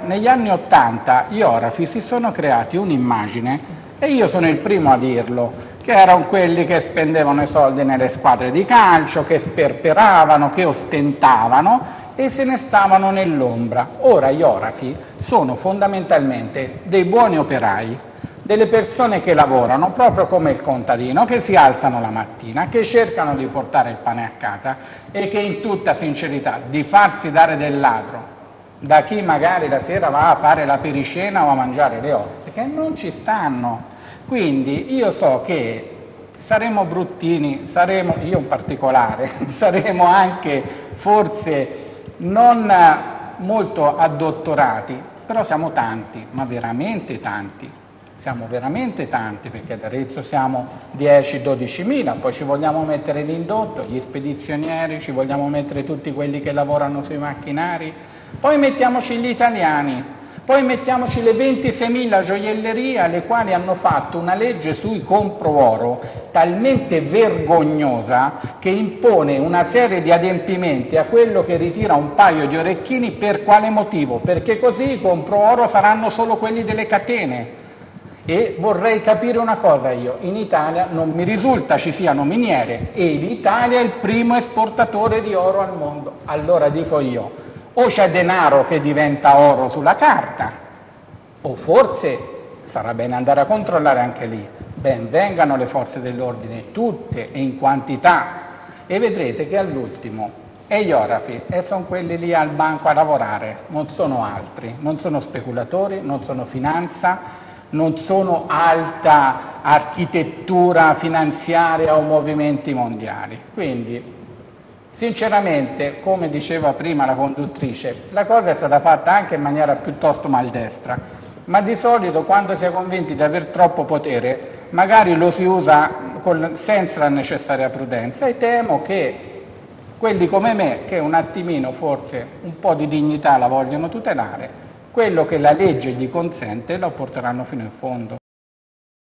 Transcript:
negli anni '80 gli orafi si sono creati un'immagine, e io sono il primo a dirlo, che erano quelli che spendevano i soldi nelle squadre di calcio, che sperperavano, che ostentavano e se ne stavano nell'ombra. Ora gli orafi sono fondamentalmente dei buoni operai, delle persone che lavorano proprio come il contadino, che si alzano la mattina, che cercano di portare il pane a casa e che in tutta sincerità di farsi dare del ladro da chi magari la sera va a fare la pericena o a mangiare le ostriche non ci stanno. Quindi io so che saremo bruttini, saremo, io in particolare, saremo anche forse non molto addottorati, però siamo tanti, ma veramente tanti. Siamo veramente tanti, perché ad Arezzo siamo 10-12 mila, poi ci vogliamo mettere l'indotto, gli spedizionieri, ci vogliamo mettere tutti quelli che lavorano sui macchinari, poi mettiamoci gli italiani, poi mettiamoci le 26.000 gioiellerie alle quali hanno fatto una legge sui compro oro talmente vergognosa che impone una serie di adempimenti a quello che ritira un paio di orecchini. Per quale motivo? Perché così i compro oro saranno solo quelli delle catene. E vorrei capire una cosa io, in Italia non mi risulta ci siano miniere e l'Italia è il primo esportatore di oro al mondo. Allora dico io, o c'è denaro che diventa oro sulla carta, o forse sarà bene andare a controllare anche lì. Ben vengano le forze dell'ordine, tutte e in quantità, e vedrete che all'ultimo e gli orafi, e sono quelli lì al banco a lavorare, non sono altri, non sono speculatori, non sono finanza, non sono alta architettura finanziaria o movimenti mondiali. Quindi, sinceramente, come diceva prima la conduttrice, la cosa è stata fatta anche in maniera piuttosto maldestra, ma di solito quando si è convinti di aver troppo potere, magari lo si usa senza la necessaria prudenza, e temo che quelli come me, che un attimino forse un po' di dignità la vogliono tutelare, quello che la legge gli consente lo porteranno fino in fondo.